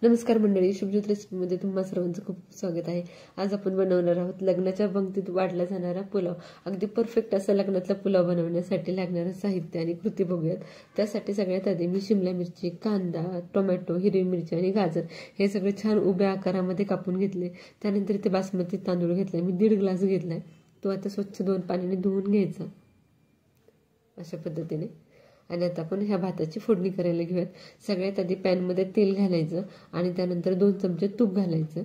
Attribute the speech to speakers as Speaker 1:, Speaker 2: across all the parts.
Speaker 1: नमस्कार मंडळी, शुभज्योत रेसिपीमध्ये तुम्हा सर्वांचं खूप स्वागत आहे। आज आपण बनवणार आहोत लग्नाच्या पंक्तीत वाढला जाणारा पुलाव। अगदी परफेक्ट असा लग्नातला पुलाव बनवण्यासाठी लागणारं साहित्य आणि कृती बघूयात। त्यासाठी सगळ्यात आधी मी शिमला मिरची, कांदा, टोमॅटो, हिरवी मिरची आणि गाजर हे सगळे छान उभ्या आकारामध्ये कापून घेतले। त्यानंतर इथे बासमती तांदूळ घेतलाय, मी 1.5 ग्लास घेतलाय। तो आता स्वच्छ 2 पाण्याने धुवून घ्यायचा अशा पद्धतीने। आणि आता आपण ह्या भाताची फोडणी करायला घेऊयात। सगळ्यात आधी पॅन मध्ये तेल घालायचं आणि त्यानंतर 2 चमचे तूप घालायचं।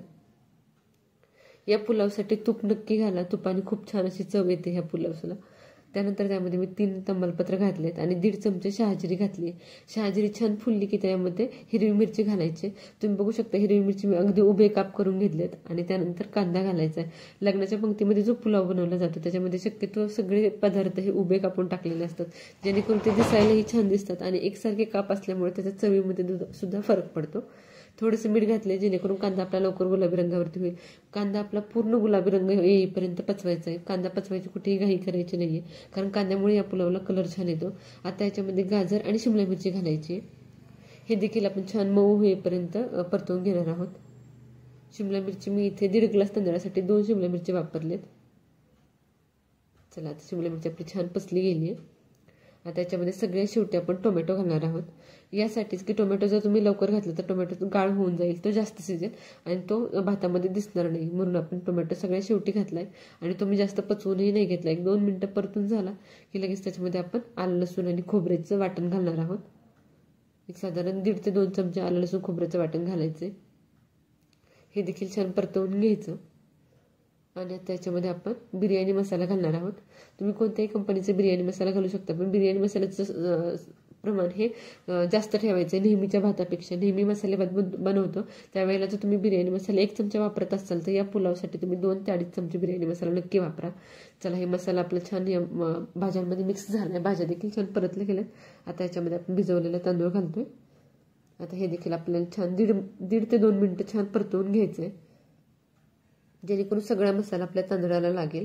Speaker 1: या पुलावसाठी तूप नक्की घाला, तुपाने खूप छान अशी चव येते ह्या पुलावला। त्यानंतर त्यामध्ये मी 3 तमालपत्र घातलेत आणि 1.5 चमचे शहाजिरी घातली। शहाजिरी छान फुलली की त्यामध्ये हिरवी मिरची घालायची। तुम्ही बघू शकता हिरवी मिरची मी अगदी उभे काप करून घेतलेत। आणि त्यानंतर कांदा घालायचा आहे। लग्नाच्या पंक्तीमध्ये जो पुलाव बनवला जातो त्याच्यामध्ये शक्यतो सगळे पदार्थ हे उभे कापून टाकलेले असतात, जेणेकरून ते दिसायलाही छान दिसतात आणि एकसारखे काप असल्यामुळे त्याच्या चवीमध्ये सुद्धा फरक पडतो। थोडेसे मीठ घातले जेणेकरून कांदा आपला लवकर गुलाबी रंगावरती होईल। कांदा आपला पूर्ण गुलाबी रंग येईपर्यंत पचवायचा आहे। कांदा पचवायची कुठेही घाई करायची नाहीये, कारण कांद्यामुळे या पुलावला कलर छान येतो। आता याच्यामध्ये गाजर आणि शिमला मिरची घालायची। हे देखील आपण छान मऊ होईपर्यंत परतवून घेणार आहोत। शिमला मिरची मी इथे 1.5 ग्लास तांदळासाठी 2 शिमला मिरची वापरलेत। चला, आता शिमला मिरची आपली छान पसली गेली आहे। आता याच्यामध्ये सगळ्यात शेवटी आपण टोमॅटो घालणार आहोत। यासाठीच की टोमॅटो जर तुम्ही लवकर घातला तर टोमॅटो गाळ होऊन जाईल, तो जास्त शिजेल आणि तो भातामध्ये दिसणार नाही, म्हणून आपण टोमॅटो सगळ्यात शेवटी घातलाय। आणि तो मी जास्त पचवूनही नाही घेतला। 1-2 मिनिटं परतून झाला की लगेच त्याच्यामध्ये आपण आलं लसूण आणि खोबऱ्याचं वाटण घालणार आहोत। एक साधारण 1.5 ते 2 चमचे आलं लसूण खोबऱ्याचं वाटण घालायचे। हे देखील छान परतवून घ्यायचं। आणि त्याच्यामध्ये आपण बिर्याणी मसाला घालणार आहोत। तुम्ही कोणत्याही कंपनीचा बिर्याणी मसाला घालू शकता, पण बिर्याणी मसाल्याचं प्रमाण हे जास्त ठेवायचं नेहमीच्या भातापेक्षा। नेहमी मसाले भात बनवतो त्यावेळेला जर तुम्ही बिर्याणी मसाला 1 चमचा वापरत असाल तर या पुलावसाठी तुम्ही 2 ते 2.5 चमचे बिर्याणी मसाला नक्की वापरा। चला, हे मसाला आपला छान या भाज्यांमध्ये मिक्स झालाय, भाज्या देखील छान परतल्या गेल्यात। आता याच्यामध्ये आपण भिजवलेला तांदूळ घालतोय। आता हे देखील आपल्याला छान 1.5 ते 2 मिनिटं छान परतवून घ्यायचंय, जेणेकरून सगळा मसाला आपल्या तांदळाला लागेल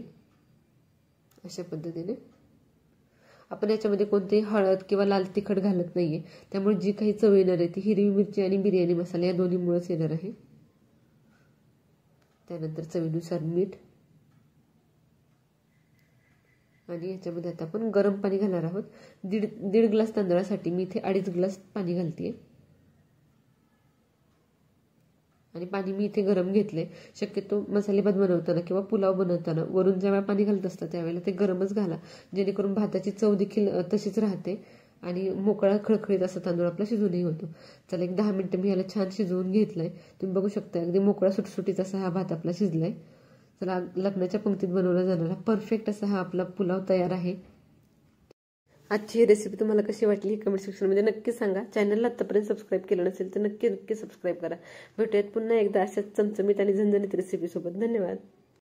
Speaker 1: अशा पद्धतीने। आपण याच्यामध्ये कोणतेही हळद किंवा लाल तिखट घालत नाहीये, त्यामुळे जी काही चव येणार आहे ती हिरवी मिरची आणि बिर्याणी मसाला या दोन्हीमुळेच येणार आहे। त्यानंतर चवीनुसार मीठ आणि याच्यामध्ये आता आपण गरम पाणी घालणार आहोत। 1.5 ग्लास तांदळासाठी मी इथे 2.5 ग्लास पाणी घालतेय आणि पाणी मी इथे गरम घेतले। शक्यतो मसाले भात बनवताना किंवा पुलाव बनवताना वरून जेव्हा पाणी घालत असतात त्यावेळेला ते गरमच घाला, जेणेकरून भाताची चव देखील तशीच राहते आणि मोकळा खळखळीत असा तांदूळ आपला शिजूनही होतो। चला, एक 10 मिनिटं मी याला छान शिजवून घेतलंय। तुम्ही बघू शकता अगदी मोकळा सुटसुटीत असा हा भात आपला शिजलाय। चला, लग्नाच्या पंक्तीत बनवला जाणारा परफेक्ट असा हा आपला पुलाव तयार आहे। आजची ही रेसिपी तुम्हाला कशी वाटली कमेंट सेक्शनमध्ये नक्की सांगा। चॅनलला आतापर्यंत सबस्क्राईब केलं नसेल तर नक्की सबस्क्राईब करा। भेटूयात पुन्हा एकदा अशाच चमचमीत आणि झणझणीत रेसिपी सोबत। धन्यवाद।